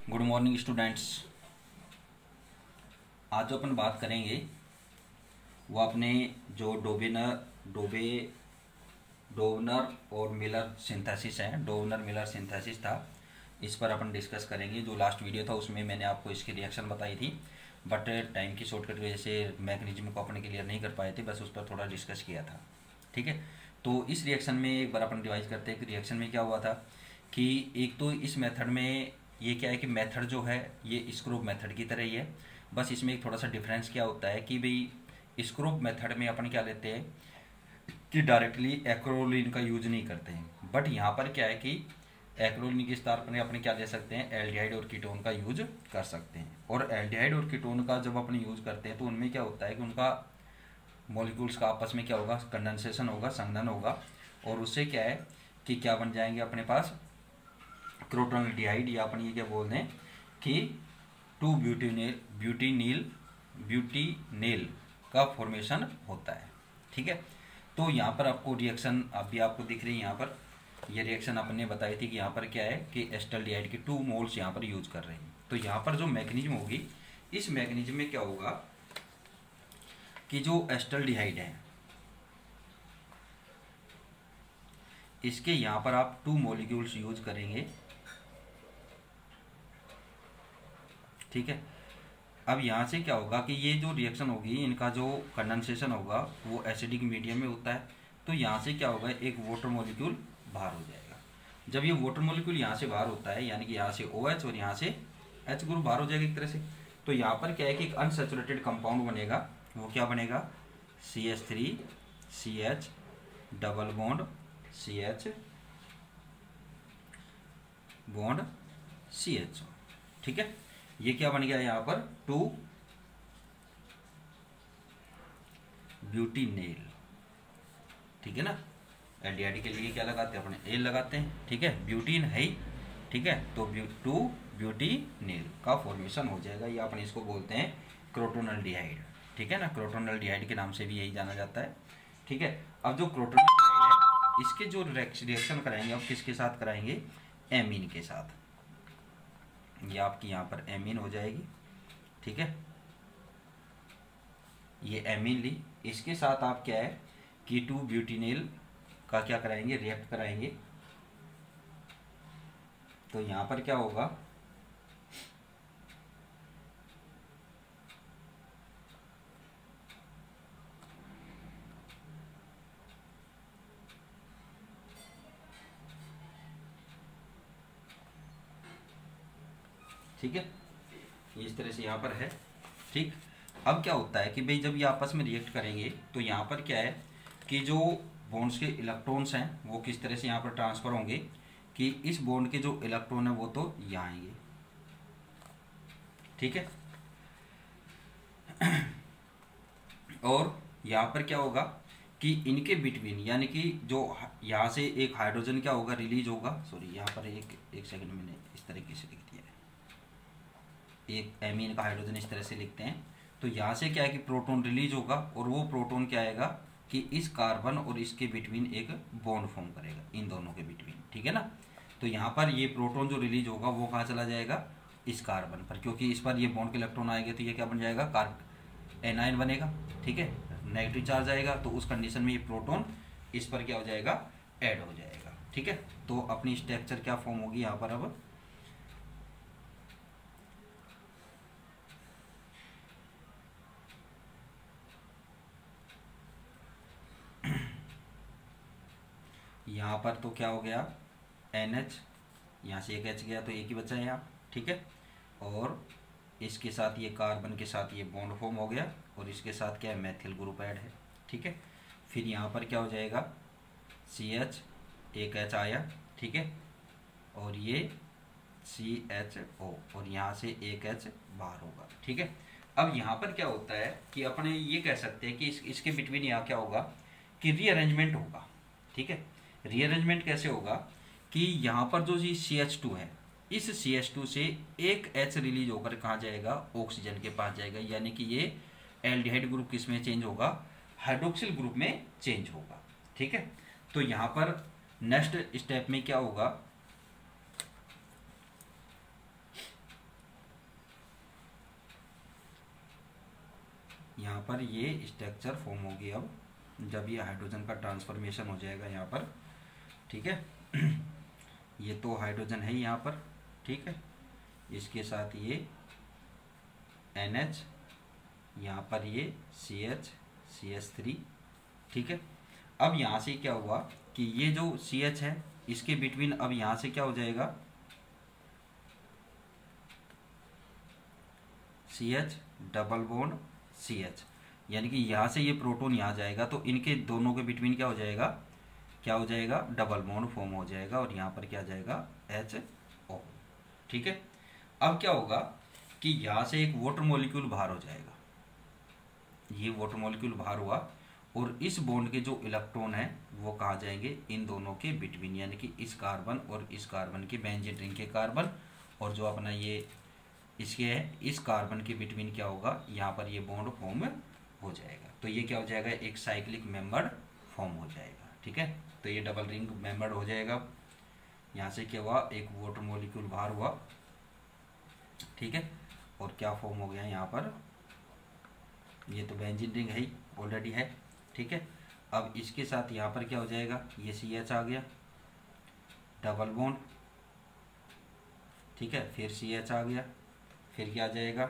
Good morning students. आज जो अपन बात करेंगे वो अपने जो डोबनर और मिलर सिंथेसिस है, डोबनर मिलर सिंथेसिस था, इस पर अपन डिस्कस करेंगे। जो लास्ट वीडियो था उसमें मैंने आपको इसकी रिएक्शन बताई थी, बट टाइम की शॉर्टकट की वजह से मैकेनिज्म को अपन क्लियर नहीं कर पाए थे, बस उस पर थोड़ा डिस्कस किया था। ठीक है, तो इस रिएक्शन में एक बार अपन रिवाइज करते हैं कि रिएक्शन में क्या हुआ था। कि एक तो इस मेथड में ये क्या है कि मेथड जो है ये स्क्रूप मेथड की तरह ही है, बस इसमें एक थोड़ा सा डिफरेंस क्या होता है कि भाई स्क्रूप मेथड में अपन क्या लेते हैं कि डायरेक्टली एक्रोलीन का यूज नहीं करते हैं, बट यहाँ पर क्या है कि एक्रोलीन के स्थान पर अपने क्या ले सकते हैं, एल्डिहाइड और कीटोन का यूज कर सकते हैं। और एल्डिहाइड और कीटोन का जब अपन यूज करते हैं तो उनमें क्या होता है कि उनका मॉलिक्यूल्स का आपस में क्या होगा, कंडेंसेशन होगा, संघनन होगा, और उससे क्या है कि क्या बन जाएंगे अपने पास क्रोटोनल्डिहाइड, या अपन ये क्या बोलते हैं कि 2 ब्यूटीनेल का फॉर्मेशन होता है। ठीक है, तो यहाँ पर आपको रिएक्शन अभी आपको दिख रही है। यहाँ पर ये रिएक्शन अपन ने बताई थी कि यहाँ पर क्या है कि एस्टल्डिहाइड के 2 मोल्स यहाँ पर यूज कर रहे हैं। तो यहाँ पर जो मैकेनिज्म होगी, इस मैकेनिज्म में क्या होगा कि जो एस्टल्डिहाइड है इसके यहाँ पर आप 2 मॉलिक्यूल्स यूज करेंगे। ठीक है, अब यहाँ से क्या होगा कि ये जो रिएक्शन होगी इनका जो कंडेंसेशन होगा वो एसिडिक मीडियम में होता है, तो यहाँ से क्या होगा एक वाटर मॉलिक्यूल बाहर हो जाएगा। जब ये वाटर मॉलिक्यूल यहाँ से बाहर होता है, यानी कि यहाँ से OH और यहाँ से H ग्रुप बाहर हो जाएगा एक तरह से, तो यहाँ पर क्या है कि एक अनसैचुरेटेड कंपाउंड बनेगा। वो क्या बनेगा, CH3CH double bond CH bond CH। ठीक है, ये क्या बन गया यहाँ पर 2 ब्यूटीनेल। ठीक है ना, एल्डिहाइड के लिए क्या लगाते हैं अपने, एल लगाते हैं। ठीक है, ब्यूटीन है ही। ठीक है, तो 2 ब्यूटीनेल का फॉर्मेशन हो जाएगा, या अपन इसको बोलते हैं क्रोटोनल्डिहाइड। ठीक है ना, क्रोटोनल्डिहाइड के नाम से भी यही जाना जाता है। ठीक है, अब जो क्रोटोनल्डिहाइड है इसके जो रिएक्शन कराएंगे अब किसके साथ कराएंगे, एमीन के साथ। ये आपकी यहाँ पर एमीन हो जाएगी। ठीक है, ये एमीन ली, इसके साथ आप क्या है कि 2 ब्यूटीनेल का क्या कराएंगे, रिएक्ट कराएंगे। तो यहाँ पर क्या होगा, ठीक है, इस तरह से यहाँ पर है। ठीक, अब क्या होता है कि भाई जब ये आपस में रिएक्ट करेंगे तो यहाँ पर क्या है कि जो बॉन्ड्स के इलेक्ट्रॉन्स हैं वो किस तरह से यहाँ पर ट्रांसफर होंगे कि इस बॉन्ड के जो इलेक्ट्रॉन है वो तो यहाँ आएंगे। ठीक है, और यहाँ पर क्या होगा कि इनके बिटवीन, यानी कि जो यहाँ से एक हाइड्रोजन क्या होगा, रिलीज होगा। सॉरी, यहाँ पर एक सेकंड मैंने इस तरीके से लिख दिया है, एक एमीन का हाइड्रोजन इस तरह से लिखते हैं। तो यहाँ से क्या है कि प्रोटॉन रिलीज होगा, और वो प्रोटॉन क्या आएगा कि इस कार्बन और इसके बिटवीन एक बॉन्ड फॉर्म करेगा, इन दोनों के बिटवीन। ठीक है ना, तो यहाँ पर ये प्रोटॉन जो रिलीज होगा वो कहाँ चला जाएगा, इस कार्बन पर, क्योंकि इस पर ये बॉन्ड के इलेक्ट्रॉन आएंगे तो ये क्या बन जाएगा, एनायन बनेगा। ठीक है, नेगेटिव चार्ज आएगा, तो उस कंडीशन में ये प्रोटॉन इस पर क्या हो जाएगा, ऐड हो जाएगा। ठीक है, तो अपनी स्ट्रक्चर क्या फॉर्म होगी यहाँ पर, अब यहाँ पर तो क्या हो गया, NH, यहाँ से एक H गया तो एक ही बचा है यहाँ। ठीक है, और इसके साथ ये कार्बन के साथ ये बॉन्ड फॉर्म हो गया, और इसके साथ क्या है, मैथिल ग्रुप ऐड है। ठीक है, फिर यहाँ पर क्या हो जाएगा, CH, एक H आया। ठीक है, और ये CHO, और यहाँ से एक H बाहर होगा। ठीक है, अब यहाँ पर क्या होता है कि अपने ये कह सकते हैं कि इसके बिटवीन यहाँ क्या होगा कि रीअरेंजमेंट होगा। ठीक है, रीअरेंजमेंट कैसे होगा कि यहाँ पर जो CH2 है, इस CH2 से एक H रिलीज होकर कहाँ जाएगा, ऑक्सीजन के पास जाएगा, यानी कि ये एल्डिहाइड ग्रुप किस में चेंज होगा, हाइड्रोक्सिल ग्रुप में चेंज होगा। ठीक है, तो यहाँ पर नेक्स्ट स्टेप में क्या होगा यहाँ पर ये स्ट्रक्चर फॉर्म होगी अब जब ये हाइड्रोजन का ट्रांसफॉर्मेशन हो जाएगा यहाँ पर, ठीक है। ये तो हाइड्रोजन है यहाँ पर, ठीक है, इसके साथ ये NH, यहाँ पर ये CH3, ठीक है। अब यहाँ से क्या हुआ कि ये जो CH है इसके बिटवीन अब यहाँ से क्या हो जाएगा, CH डबल बॉन्ड CH, यानी कि यहाँ से ये प्रोटॉन यहाँ जाएगा तो इनके दोनों के बिटवीन क्या हो जाएगा, डबल बॉन्ड फॉर्म हो जाएगा और यहाँ पर क्या जाएगा HO, ठीक है। अब क्या होगा कि यहाँ से एक वाटर मॉलिक्यूल बाहर हो जाएगा, ये वाटर मॉलिक्यूल बाहर हुआ और इस बॉन्ड के जो इलेक्ट्रॉन है वो कहाँ जाएंगे, इन दोनों के बिटवीन, यानी कि इस कार्बन और इस कार्बन के बेंजीन रिंग के कार्बन और जो अपना ये इसके है इस कार्बन के बिटवीन क्या होगा, यहाँ पर ये बॉन्ड फॉर्म हो जाएगा। तो ये क्या हो जाएगा, एक साइक्लिक मेंबर फॉर्म हो जाएगा, ठीक है। तो ये डबल रिंग मेंबर हो जाएगा। यहाँ से क्या हुआ, एक वाटर मॉलिक्यूल बाहर हुआ, ठीक है, और क्या फॉर्म हो गया यहाँ पर, ये तो बेंजीन रिंग है ही ऑलरेडी है, ठीक है। अब इसके साथ यहाँ पर क्या हो जाएगा, ये CH आ गया डबल बॉन्ड, ठीक है, फिर CH आ गया, फिर क्या आ जाएगा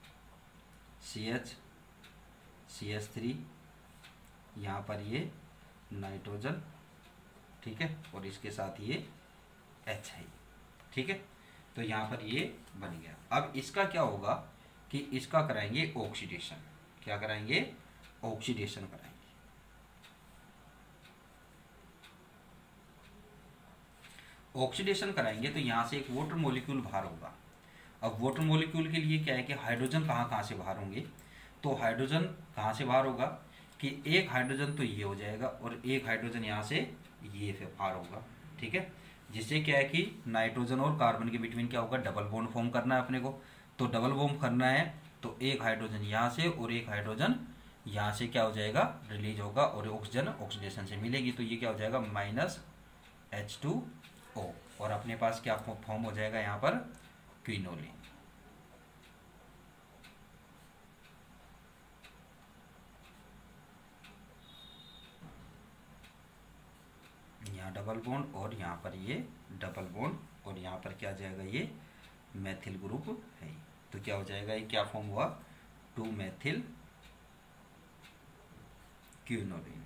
CH3, यहाँ पर ये नाइट्रोजन, ठीक है, और इसके साथ ये H है, ठीक है। तो यहाँ पर ये बन गया। अब इसका क्या होगा कि इसका कराएंगे ऑक्सीडेशन, क्या कराएंगे, ऑक्सीडेशन कराएंगे। ऑक्सीडेशन कराएंगे तो यहाँ से एक वाटर मॉलिक्यूल बाहर होगा। अब वाटर मॉलिक्यूल के लिए क्या है कि हाइड्रोजन कहाँ से बाहर होंगे, तो हाइड्रोजन कहाँ से बाहर होगा कि एक हाइड्रोजन तो ये हो जाएगा और एक हाइड्रोजन यहाँ से ये फिर बाहर होगा, ठीक है। जिससे क्या है कि नाइट्रोजन और कार्बन के बिटवीन क्या होगा, डबल बॉन्ड फॉर्म करना है अपने को। तो डबल बॉन्ड करना है तो एक हाइड्रोजन यहाँ से और एक हाइड्रोजन यहाँ से क्या हो जाएगा, रिलीज होगा और ऑक्सीजन ऑक्सीडेशन से मिलेगी। तो ये क्या हो जाएगा -H2O और अपने पास क्या फॉर्म हो जाएगा यहाँ पर, क्विनोलिन। यहाँ डबल बॉन्ड और यहाँ पर ये डबल बॉन्ड और यहाँ पर क्या जाएगा, ये मेथिल ग्रुप है। तो क्या हो जाएगा, ये क्या फॉर्म हुआ, 2-मेथिल क्विनोलिन,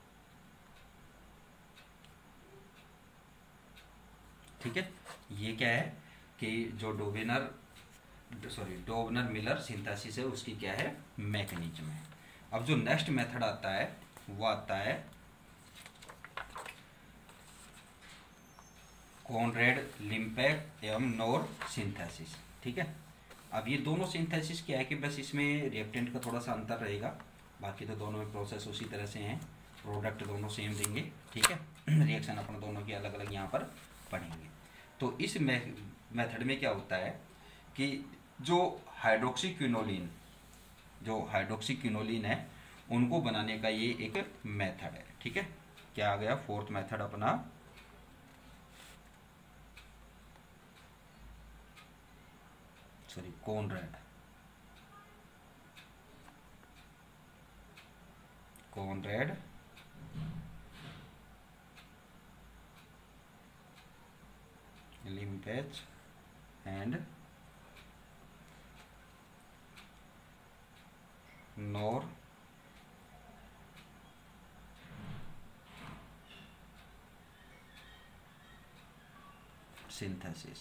ठीक है। ये क्या है कि जो डोबनर मिलर सिंथेसिस है उसकी क्या है, मैकेनिज्म है। अब जो नेक्स्ट मेथड आता है वो आता है कॉनरेड लिम्पेक एवं नोर सिंथेसिस, ठीक है। अब ये दोनों सिंथेसिस क्या है कि बस इसमें रिएक्टेंट का थोड़ा सा अंतर रहेगा, बाकी तो दोनों में प्रोसेस उसी तरह से हैं, प्रोडक्ट दोनों सेम देंगे, ठीक है। रिएक्शन अपने दोनों की अलग अलग यहाँ पर पढ़ेंगे। तो इस मेथड में क्या होता है कि जो हाइड्रोक्सी क्विनोलिन है उनको बनाने का ये एक मेथड है, ठीक है। क्या आ गया, फोर्थ मेथड अपना Conrad Limpach and Knorr synthesis,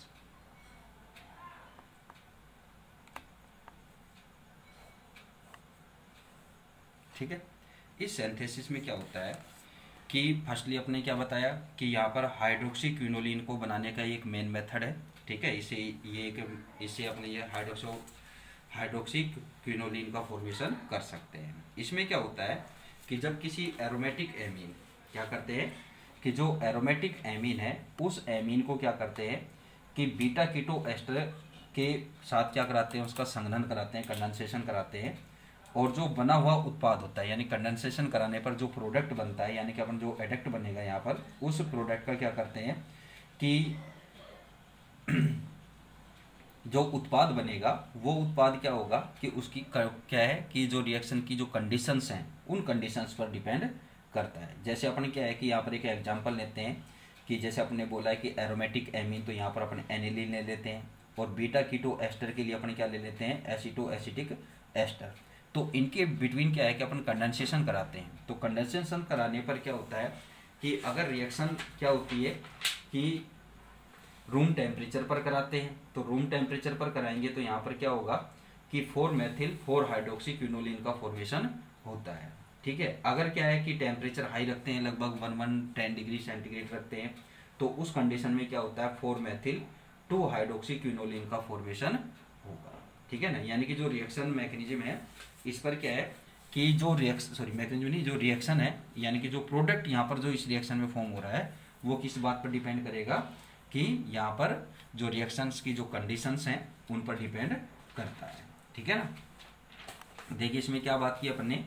ठीक है। इस सिंथेसिस में क्या होता है कि फर्स्टली अपने क्या बताया कि यहाँ पर हाइड्रोक्सी क्विनोलिन को बनाने का एक मेन मेथड है, ठीक है। इससे अपने ये हाइड्रोक्सी क्विनोलिन का फॉर्मेशन कर सकते हैं। इसमें क्या होता है कि जब किसी एरोमेटिक एमीन क्या करते हैं कि जो एरोमेटिक एमीन है उस एमीन को क्या करते हैं कि बीटा कीटो एस्टर के साथ क्या कराते हैं, उसका संघनन कराते हैं, कंडेंसेशन कराते हैं, और जो बना हुआ उत्पाद होता है यानी कंडेंसेशन कराने पर जो प्रोडक्ट बनता है यानी कि अपन जो एडक्ट बनेगा यहाँ पर उस प्रोडक्ट का क्या करते हैं कि जो उत्पाद बनेगा वो उत्पाद क्या होगा कि उसकी क्या है कि जो रिएक्शन की जो कंडीशंस हैं उन कंडीशंस पर डिपेंड करता है। जैसे अपन क्या है कि यहाँ पर एक एग्जांपल लेते हैं कि जैसे अपने बोला है कि एरोमेटिक एमीन, तो यहाँ पर अपन एनिलीन ले लेते हैं, और बीटा कीटो एस्टर के लिए अपन क्या ले लेते हैं, एसीटो एसिटिक एस्टर। तो इनके बिटवीन क्या है कि अपन कंडेंसेशन कराते हैं। तो कंडेंसेशन कराने पर क्या होता है कि अगर रिएक्शन क्या होती है कि रूम टेम्परेचर पर कराते हैं, तो रूम टेम्परेचर पर कराएंगे तो यहाँ पर क्या होगा कि 4 मेथिल 4 हाइड्रोक्सी क्विनोलिन का फॉर्मेशन होता है। ठीक है, अगर क्या है कि टेम्परेचर हाई रखते हैं, लगभग 1110 डिग्री सेंटीग्रेड रखते हैं, तो उस कंडीशन में क्या होता है 4 मेथिल 2 हाइड्रोक्सी क्विनोलिन का फॉर्मेशन होगा। ठीक है ना, यानी कि जो रिएक्शन मैकेनिज्म है इस पर क्या है कि जो मैकेनिज्म नहीं, जो रिएक्शन है यानी कि जो प्रोडक्ट यहाँ पर जो इस रिएक्शन में फॉर्म हो रहा है वो किस बात पर डिपेंड करेगा कि यहाँ पर जो रिएक्शंस की जो कंडीशंस हैं उन पर डिपेंड करता है। ठीक है ना, देखिए इसमें क्या बात की अपन ने,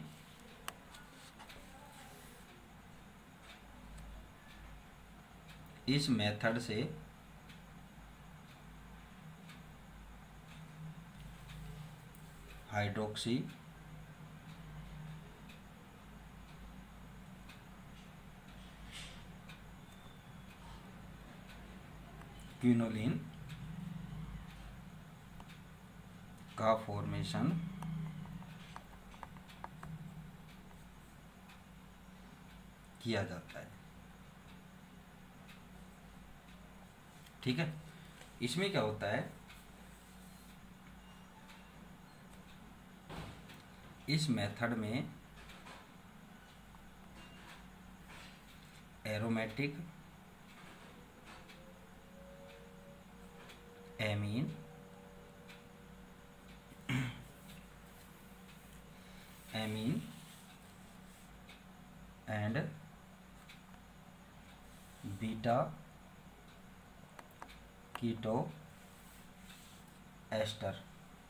इस मेथड से हाइड्रोक्सी क्विनोलिन का फॉर्मेशन किया जाता है। ठीक है, इसमें क्या होता है, इस मेथड में aromatic amine and beta keto ester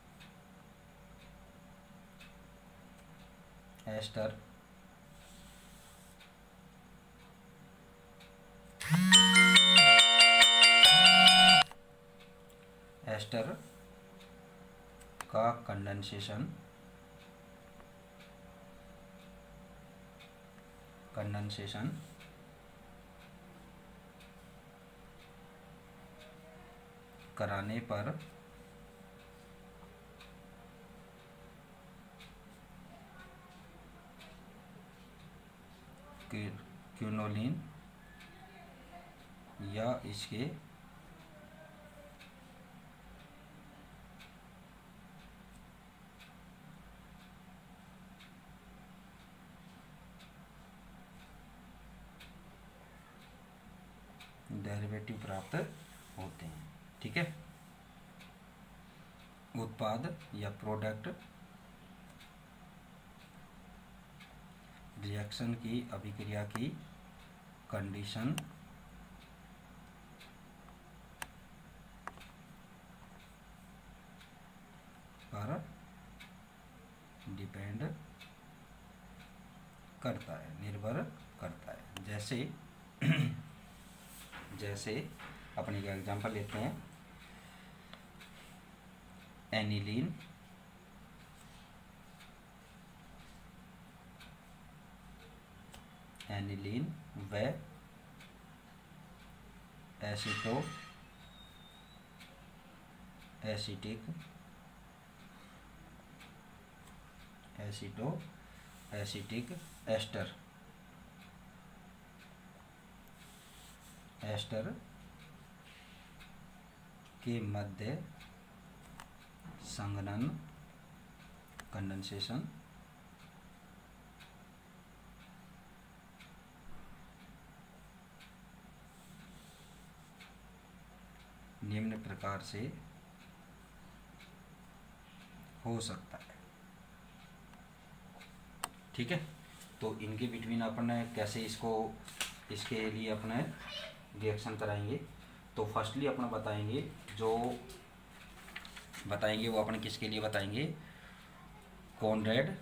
का कंडेंसेशन कराने पर क्विनोलिन या इसके डेरिवेटिव प्राप्त होते हैं। ठीक है, उत्पाद या प्रोडक्ट रिएक्शन की अभिक्रिया की कंडीशन पर डिपेंड करता है, निर्भर करता है। जैसे अपन एक एग्जांपल लेते हैं, एनिलीन व एसीटो एसिटिक एस्टर के मध्य संघनन कंडेंसेशन निम्न प्रकार से हो सकता है। ठीक है, तो इनके बिटवीन अपन कैसे इसके लिए अपने रिएक्शन कराएंगे। तो फर्स्टली अपन बताएंगे वो अपन किसके लिए बताएंगे, कॉनरेड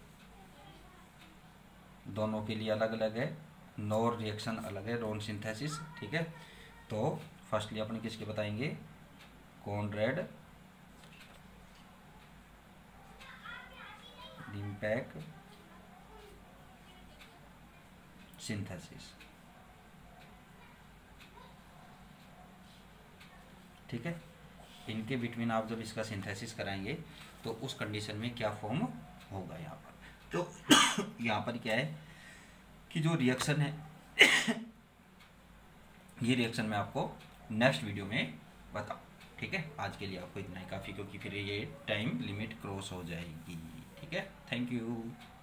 दोनों के लिए अलग अलग है, नोर रिएक्शन अलग है, नॉन सिंथेसिस। ठीक है, तो फर्स्टली अपन किसके बताएंगे, कॉनरेड लिम्पैक सिंथेसिस। ठीक है, इनके बिटवीन आप जब इसका सिंथेसिस कराएंगे तो उस कंडीशन में क्या फॉर्म होगा यहाँ पर। तो यहाँ पर क्या है कि जो रिएक्शन है ये रिएक्शन मैं आपको नेक्स्ट वीडियो में बताऊँ। ठीक है, आज के लिए आपको इतना ही काफ़ी, क्योंकि फिर ये टाइम लिमिट क्रॉस हो जाएगी। ठीक है, थैंक यू।